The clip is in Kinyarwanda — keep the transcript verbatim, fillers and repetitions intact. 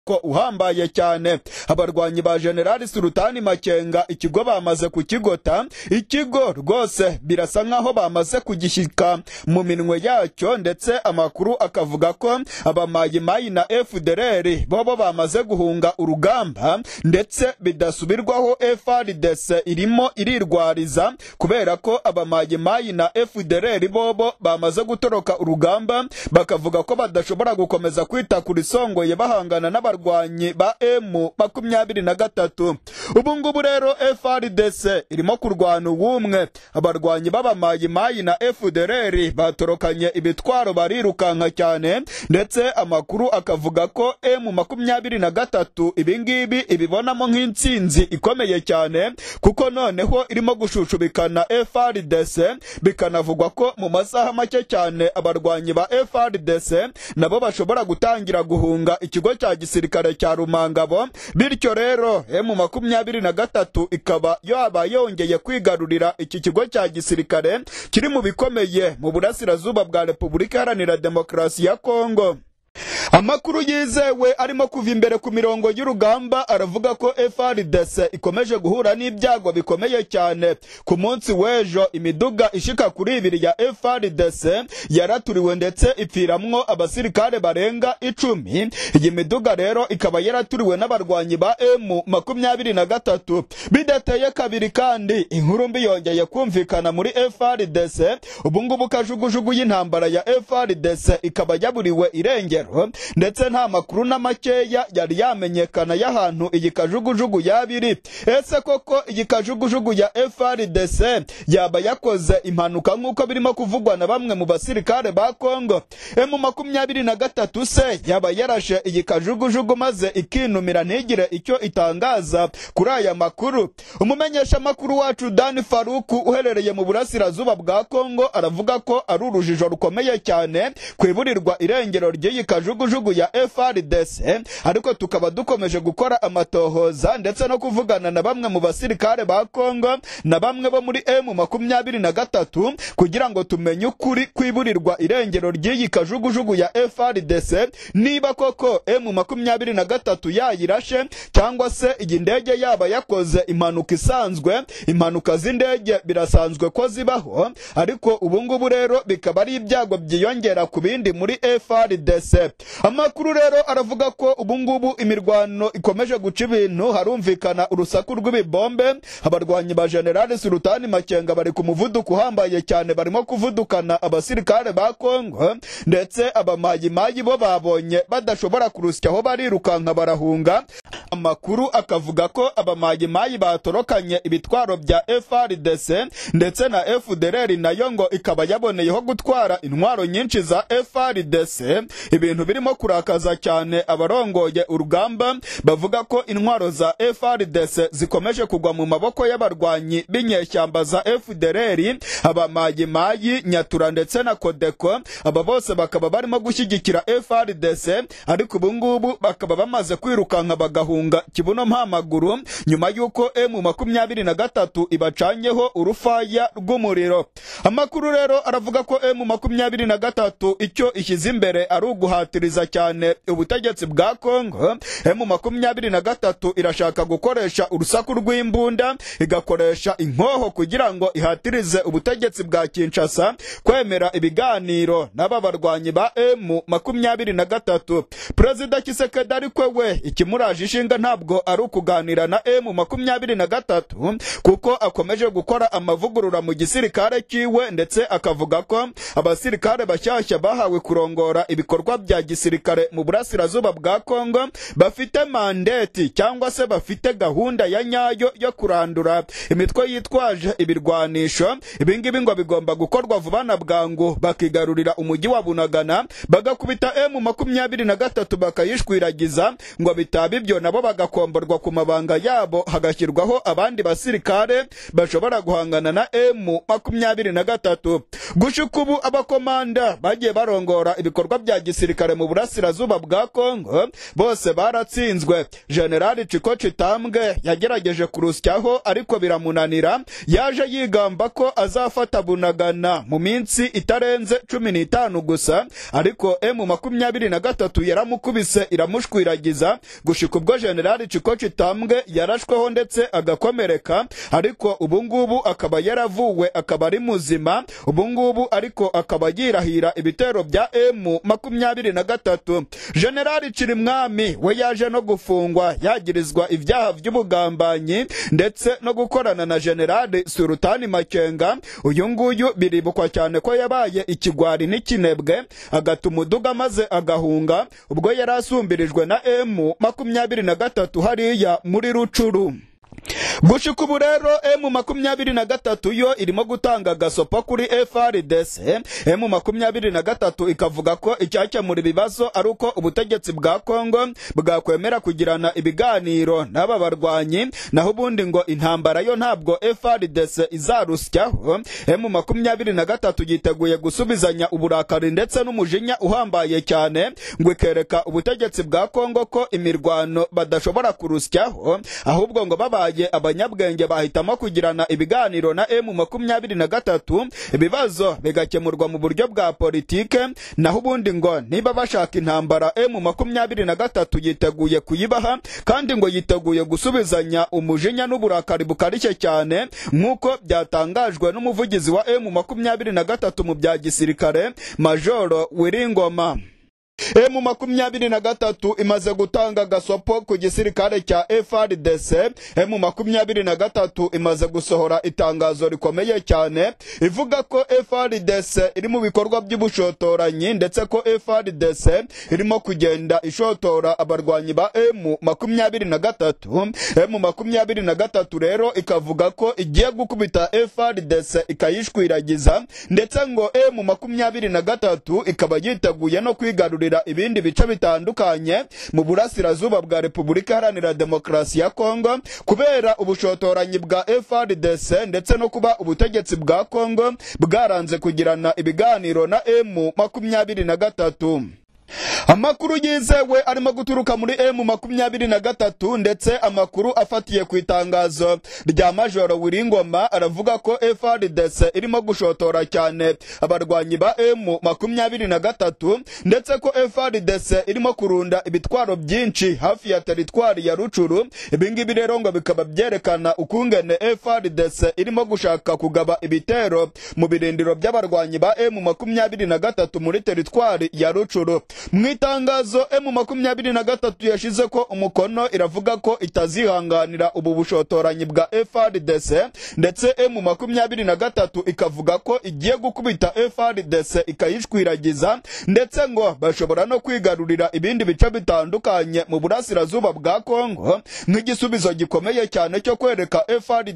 ko uhambaye cyane. Abarwanyi ba General Sultani Makenga ikigo bamaze kukigota, ikigo rwose birasa nkaho bamaze kugishyika mu minwe yacyo, ndetse amakuru akavuga ko abamayimayi na F D L R bobo bamaze guhunga urugamba, ndetse bidasubirwaho F R D C irimo irirwariza kubera ko abamayimayi na F D L R bobo bamaze gutoroka urugamba, bakavuga ko badashobora gukomeza kwita kuri songoye bahangana n'abarwanyi ba M makumyabiri na gatatu. Ubu ngubu rero F R D C irimo kurwana ubumwe. Abarwanyi b'abamayimayi na F D L R batorokanye ibitwaro barirukanka cyane, ndetse amakuru akavuga ko M makumyabiri na gatatu ibingibi ibibonamo nk'intsinzi ikomeye cyane, kuko noneho irimo gushushubikana F R D C, bikanavugwa ko mu masaha make cyane abarwanyi ba F R D C nabo bashobora gutangira guhunga ikigo cya gisirikare cya Rumangabo. Bityo rero M makumyabiri na gatatu ikaba yaba yongeye kwigarurira iki kigo cya gisirikare kiri mu bikomeye mu burasirazuba bwa Repubulika Iharanira Demokarasi ya Kongo. Amakuru yizewe arimo kuva imbere ku mirongo y'urugamba aravuga ko F R D C ikomeje guhura n'ibyago bikomeye cyane. Ku munsi w'ejo imiduga ishika kuri ibiri ya F R D C yaraturiwe ndetse ipfiramwo abasirikare barenga icumi. Iyi miduga rero ikaba yaraturiwe n'abarwanyi ba M makumyabiri na gatatu. Bidateye kabiri kandi inkuru mbi yongeye kumvikana muri F R D C. Ubu ngubu kajugujugu y'intambara ya F R D C ikaba yaburiwe irengero, ndetse nta makuru na makeya yari yamenyekana y'ahantu iyi kajugujugu yabiri. Ese koko iyi kajugujugu ya F R D C yaba yakoze impanuka nk'uko birimo kuvugwa na bamwe mu basirikare ba Kongo? M makumyabiri na gatatu se yaba yarashe iyi kajugujugu maze ikinumira ntigire icyo itangaza kuri aya makuru? Umumenyesha makuru wacu Dan Faruku uherereye mu burasirazuba bwa Kongo aravuga ko ari urujijo rukomeye cyane kwiburirwa irengero ry'iyi kajugujugu ya F R D C, ariko tukaba dukomeje gukora amatohoza ndetse no kuvugana na bamwe mu basirikare ba Kongo na bamwe bo muri M makumyabiri na gatatu kugira ngo tumenye ukuri kwiburirwa irengero ry'iyi kajugujugu ya F R D C, niba koko M makumyabiri na gatatu yayirashe cyangwa se iyi ndege yaba yakoze impanuka isanzwe. Impanuka z'indege birasanzwe ko zibaho, ariko ubu ngubu rero bikaba ari ibyago byiyongera ku bindi muri F R D C. Amakuru rero aravuga ko ubu ngubu imirwano ikomeje guca ibintu, harumvikana urusaku rw'ibibombe. Abarwanyi ba General Sultani Makenga bari ku muvuduko uhambaye cyane, barimo kuvudukana abasirikare ba Kongo, ndetse abamayimayi bo babonye badashobora kurusyaho barirukanka barahunga. Amakuru akavuga ko abamayimayi batorokanye ibitwaro bya F R D C, ndetse na F D L R nayo ngo ikaba yaboneyeho gutwara intwaro nyinshi za F R D C. Ibintu birimo kurakaza cyane abarongoye urugamba, bavuga ko intwaro za F R D C zikomeje kugwa mu maboko y'abarwanyi b'inyeshyamba za F D L R, abamayimayi, Nyatura ndetse na Kodeko. Aba bose bakaba barimo gushyigikira F R D C, ariko ubu ngubu bakaba bamaze kwirukanka bagahunga kibuno mpamaguru nyuma y'uko M makumyabiri na gatatu ibacanyeho urufaya rw'umuriro. Amakuru rero aravuga ko M makumyabiri na gatatu icyo ishyize imbere ari uguhatiriza cyane ubutegetsi bwa Kongo. M makumyabiri na gatatu irashaka gukoresha urusaku rw'imbunda, igakoresha inkoho kugira ngo ihatirize ubutegetsi bwa Kinshasa kwemera ibiganiro n'aba barwanyi ba M makumyabiri na gatatu. Perezida Kisekedi ariko we ikimuraje ishinga ntabwo ari ukuganira na M makumyabiri na gatatu, kuko akomeje gukora amavugurura mu gisirikare kiwe, ndetse akavuga ko abasirikare bashyashya bahawe kurongora ibikorwa bya gisirikare mu burasirazuba bwa Kongo bafite mandate cyangwa se bafite gahunda ya nyayo yo kurandura imitwe yitwaje ibirwanisho. Ibingibi ngo bigomba gukorwa vuba na bwangu, bakigarurira umujyi wa Bunagana bagakubita M makumyabiri na gatatu bakayishwiragiza, ngo bitaba ibyo nabo nabo bagakomborwa ku mabanga yabo hagashyirwaho abandi basirikare bashobora guhangana na M makumyabiri na gatatu. Gushika ubu abakomanda bagiye barongora ibikorwa bya gisirikare mu burasirazuba bwa Kongo bose baratsinzwe. General Chiko Chitambwe yagerageje kurusyaho ariko biramunanira, yaje yigamba ko azafata Bunagana mu minsi itarenze cumi n'itanu gusa, ariko M makumyabiri na gatatu yaramukubise iramushwiragiza gushika ubwo General Chiko Chitambwe yarashweho ndetse agakomereka, ariko ubungubu akaba yaravuwe akaba ari muzima ubungubu, ariko akaba yirahira ibitero bya M makumyabiri na gatatu. General Chirimwami we yaje no gufungwa yagirizwa ibyaha by'ubugambanyi ndetse no gukorana na General Sultani Makenga. Uyu nguyu biribukwa cyane ko yabaye ikigwari n'ikinebwe agatuma uduga maze agahunga ubwo yarasumbirijwe na M makumyabiri na gatatu hariya muri Rucuru. Gushika ubu rero M makumyabiri na gatatu yo irimo gutanga gasopo kuri F R D C. M makumyabiri na gatatu ikavuga ko icyakemura ibibazo ari uko ubutegetsi bwa Kongo bwakwemera kugirana ibiganiro n'aba barwanyi, naho ubundi ngo intambara yo ntabwo F R D C izarusyaho. M makumyabiri na gatatu yiteguye gusubizanya uburakari ndetse n'umujinya uhambaye cyane ngo ikereka ubutegetsi bwa Kongo ko imirwano badashobora kurusyaho, ahubwo ngo babaye abanyabwenge bahitamo kugirana ibiganiro na M makumyabiri na gatatu, ibibazo bigakemurwa mu buryo bwa politike, naho ubundi ngo niba bashaka intambara M makumyabiri na gatatu yiteguye kuyibaha, kandi ngo yiteguye gusubizanya umujinya n'uburakari bukarishye cyane nk'uko byatangajwe n'umuvugizi wa M makumyabiri na gatatu mu bya gisirikare Majoro Willy Ngoma. M makumyabiri na gatatu imaze gutanga gasopo ku gisirikare cya F R D C. M makumyabiri na gatatu imaze gusohora itangazo rikomeye cyane ivuga ko F R D C iri mu bikorwa by'ubushotoranyi ndetse ko F R D C irimo kugenda ishotora abarwanyi ba M makumyabiri na gatatu. M makumyabiri na gatatu rero ikavuga ko igiye gukubita F R D C ikayishwiragiza, ndetse ngo M makumyabiri na gatatu ikaba yiteguye no kwigarurira ibindi bice bitandukanye mu burasirazuba bwa Repubulika Iharanira Demokarasi ya Kongo kubera ubushotoranyi bwa F R D C ndetse no kuba ubutegetsi bwa Kongo bwaranze kugirana ibiganiro na M makumyabiri na gatatu. Amakuru yizewe arimo guturuka muri M makumyabiri na gatatu ndetse amakuru afatiye ku itangazo rya Majoro Willy Ngoma aravuga ko F R D C irimo gushotora cyane abarwanyi ba M makumyabiri na gatatu, ndetse ko F R D C irimo kurunda ibitwaro byinshi hafi ya teritwari ya Rucuru. Ibingibi rero ngo bikaba byerekana ukungene F R D C irimo gushaka kugaba ibitero mu birindiro by'abarwanyi ba M makumyabiri na gatatu muri teritwari ya Rucuru. Mwitangazo M makumyabiri na gatatu yashize ko umukono iravuga ko itazihanganira ubu bushotoranyi bwa F R D C, ndetse M makumyabiri na gatatu ikavuga ko igiye gukubita F R D C ikayishwiragiza, ndetse ngo bashobora no kwigarurira ibindi bice bitandukanye mu burasirazuba bwa Kongo nk'igisubizo gikomeye cyane cyo kwereka F R D C